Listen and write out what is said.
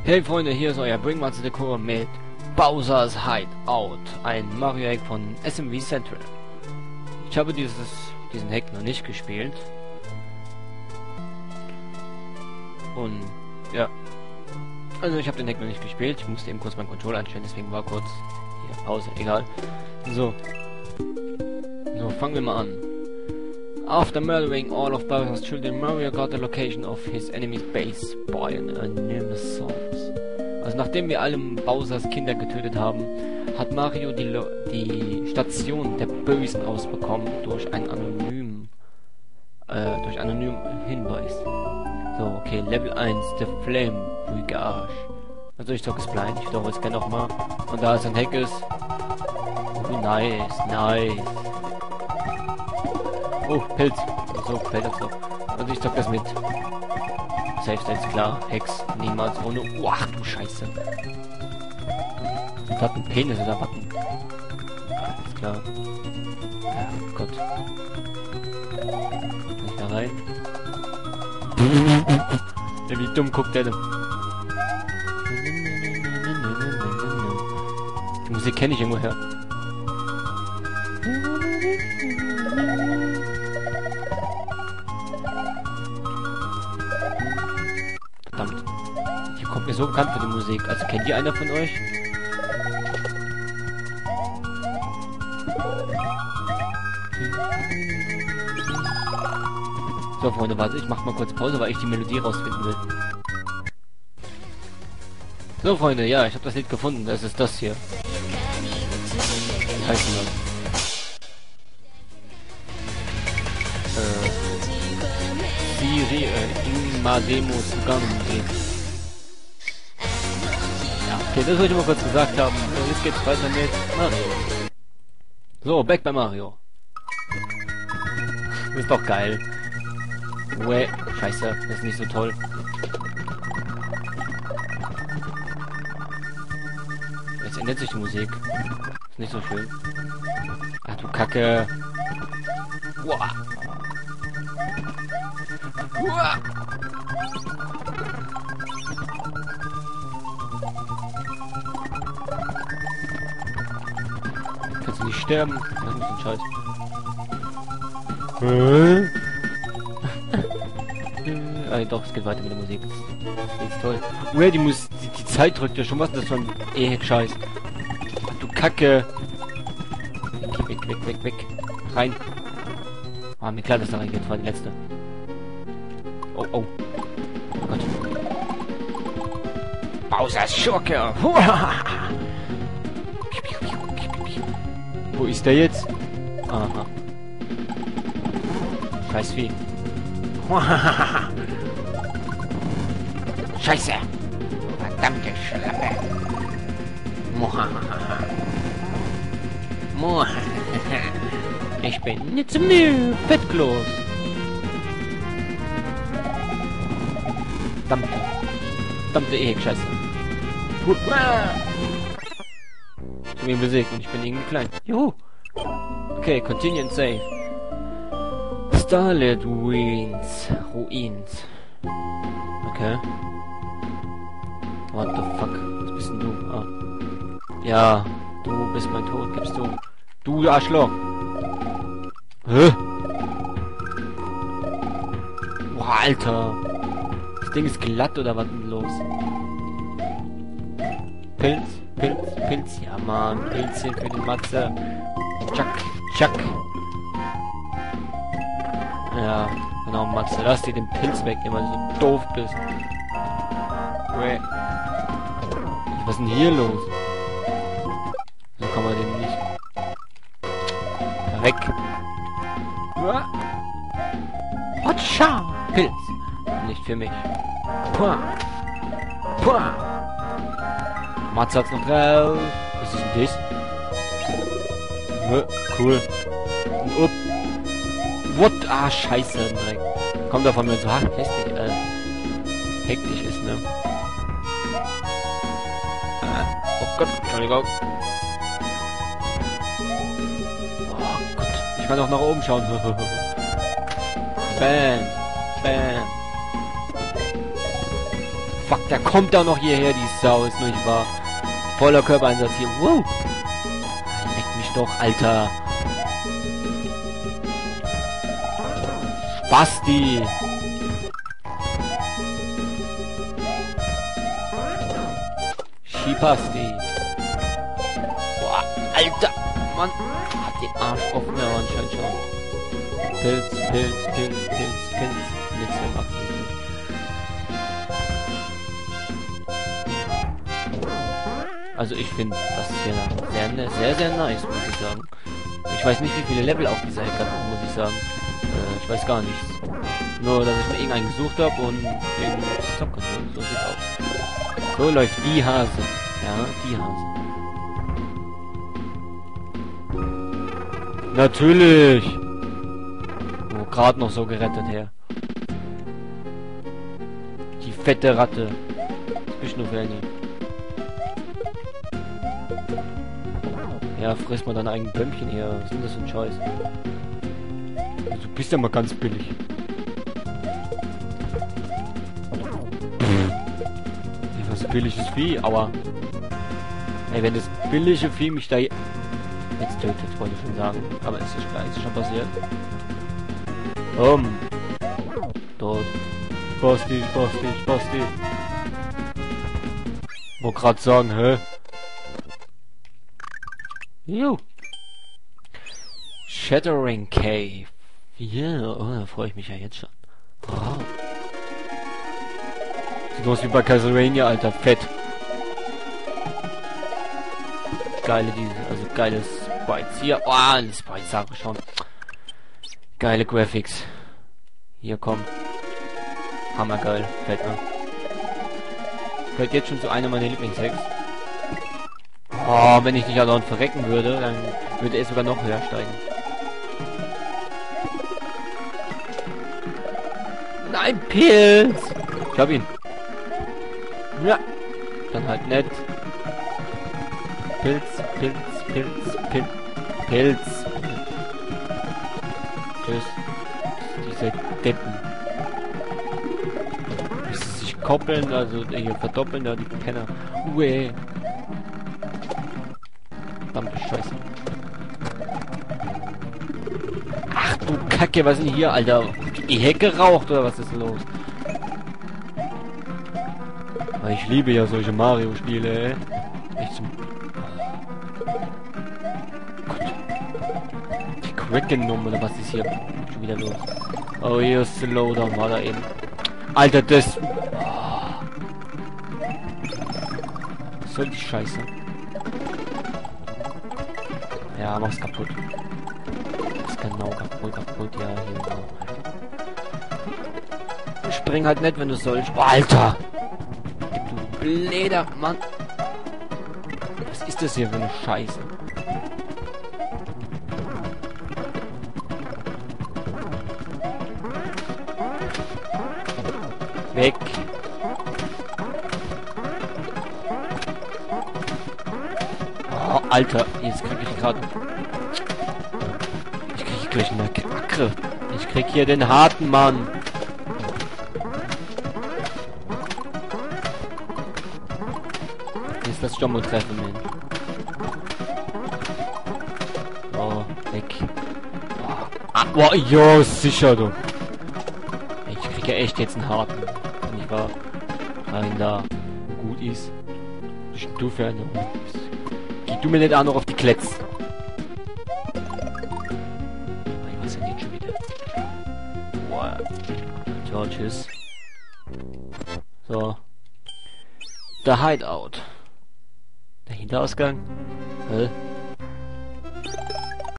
Hey Freunde, hier ist euer Bringmaster Dekor mit Bowser's Hideout, ein Mario Hack von SMV Central. Ich habe diesen Hack noch nicht gespielt. Und ja, also ich habe den Hack noch nicht gespielt. Ich musste eben kurz meinen Controller einstellen, deswegen war kurz hier Pause, egal. So, fangen wir mal an. After murdering all of Bowser's children, Mario got the location of his enemy's base by an anonymous source. Also nachdem wir alle Bowsers Kinder getötet haben, hat Mario die Station der Bösen rausbekommen durch einen anonymen Hinweis. So, okay, Level 1, The Flame Brigade. Also ich sag es blind, ich wiederhole es gerne nochmal. Und da es ein Hack ist. Oh, nice. Oh, Pilz. So, fällt das noch. Also ich sag das mit. Safe, ist klar. Hex, niemals ohne. Oh, ach du Scheiße. Das hat ein Penis oder was? Alles klar. Ja, Gott. Nicht da rein. Ja, wie dumm guckt der denn? Die Musik kenne ich irgendwo her. Verdammt. Die kommt mir so bekannt für die Musik. Also kennt ihr einer von euch? So, Freunde, warte, ich mach mal kurz Pause, weil ich die Melodie rausfinden will. So, Freunde, ja, ich habe das Lied gefunden. Das ist das hier. Wie heißt denn das? Inmademus Gange. Ja, okay, das wollte ich mal kurz gesagt haben. So, jetzt geht's weiter mit Mario. So, back bei Mario. Das ist doch geil. Uäh, scheiße, das ist nicht so toll. Jetzt ändert sich die Musik. Ist nicht so schön. Ach du Kacke. Uah. Uah. Kannst du nicht sterben? Das ist ein Scheiß. Doch, es geht weiter mit der Musik. Das ist toll. Uah, die Zeit drückt ja schon. Was ist das für ein Scheiß? Ach, du Kacke. Weg. Rein. Ah, mir klar, dass da reingeht. Das war die letzte. Oh. Oh Gott. Bowser's Schurke. Wo ist der jetzt? Aha. Scheiß Vieh. Scheiße. Verdammte Schlampe. Ich bin nicht zum Fettkloß. Verdammte Scheiße. Ich bin besiegt und ich bin irgendwie klein. Juhu. Okay, continue and save. Starlit Ruins. Okay. What the fuck? Was bist denn du? Ah. Ja, du bist mein Tod, gibst du. Du Arschloch. Hä? Boah, Alter. Das Ding ist glatt oder was ist denn los? Pilz. Ja, Mann. Pilzchen für die Matze. Chuck. Ja, genau, Matze. Lass dir den Pilz weg, weil du so doof bist. Was ist denn hier los? So kann man den nicht. Weg. Hotscha! Pilz. Nicht für mich. Puah. Matze hat's noch drauf. Was ist denn das? Cool. Und up. What? Ah, scheiße. Nein. Kommt da von mir so hässlich, hektisch ist, ne? Oh Gott, Entschuldigung. Oh Gott. Ich kann auch nach oben schauen. Bam. fuck, der kommt da noch hierher, die Sau, ist nur nicht wahr. Voller Körpereinsatz hier. Wow. Leck mich doch, Alter. Basti. Schipasti. Boah, Alter. Mann. Hab den Arsch offen, ja, anscheinend schon. Pilz, Pilz, Pilz, Pilz, Pilz. Nix mehr macht. Also ich finde das hier sehr, sehr nice, muss ich sagen. Ich weiß nicht, wie viele Level auf dieser Hack hat, muss ich sagen. Ich weiß gar nichts. Nur, dass ich mir irgendeinen gesucht habe und den zocken. So sieht's aus. So läuft die Hase. Ja, die Hase. Natürlich! Oh, gerade noch so gerettet her. Die fette Ratte. Was bist du für eine? Ja, friss mal deine eigenen Bömmchen hier. Was ist denn das für ein Scheiß? Du bist ja mal ganz billig. Was billiges Vieh, aber... Ey, wenn das billige Vieh mich da... Jetzt tötet, wollte ich schon sagen. Aber es ist schon passiert. Dort. Basti, Basti, Basti. Wollte gerade sagen, hä? Jo. Shattering Cave. Ja, yeah, oh, da freue ich mich ja jetzt schon. Oh. Sieht aus wie bei Castlevania, Alter. Fett. Geile geile Sprites. Hier, oh, die Sprites, sag ich schon. Geile Graphics. Hier, komm. Hammergeil. Fett, ne? Gehört jetzt schon zu einer meiner Lieblingshacks. Oh, wenn ich nicht andauernd verrecken würde, dann würde er sogar noch höher steigen. Nein, Pilz! Ich hab ihn. Ja. Dann halt nett. Pilz, Pilz, Pilz, Pilz, Pilz. Tschüss. Diese Deppen. Bis sie sich koppeln, also hier verdoppeln, da die Penner. Uäh. Verdammte Scheiße. Ach du Kacke, was ist denn hier, Alter? Die Hecke raucht oder was ist los? Ich liebe ja solche Mario-Spiele, ey. Echt zum... Gott. Die Quicken-Nummer, oder was ist hier schon wieder los? Oh, hier ist Slowdown, war da eben. Alter, das... Oh. Was soll die Scheiße? Ja, mach's kaputt. Ist genau kaputt, ja, hier genau. Spring halt nicht, wenn du sollst. Oh, Alter! Du bläder Mann! Was ist das hier für eine Scheiße? Weg! Oh, Alter, jetzt krieg ich gerade... Ich krieg gleich eine Kacke. Ich krieg hier den harten Mann. Jetzt das Jumbo treffen, Mann. Oh, weg. Boah, ja, sicher, du. Ich krieg ja echt jetzt einen harten. Nicht wahr? Rein da. Gut ist. Du für eine... Geh du mir nicht auch noch auf die Kletz. Was denn jetzt schon wieder? Boah. Ciao, tschüss. So. Der Hideout. Der Hinterausgang. Hä?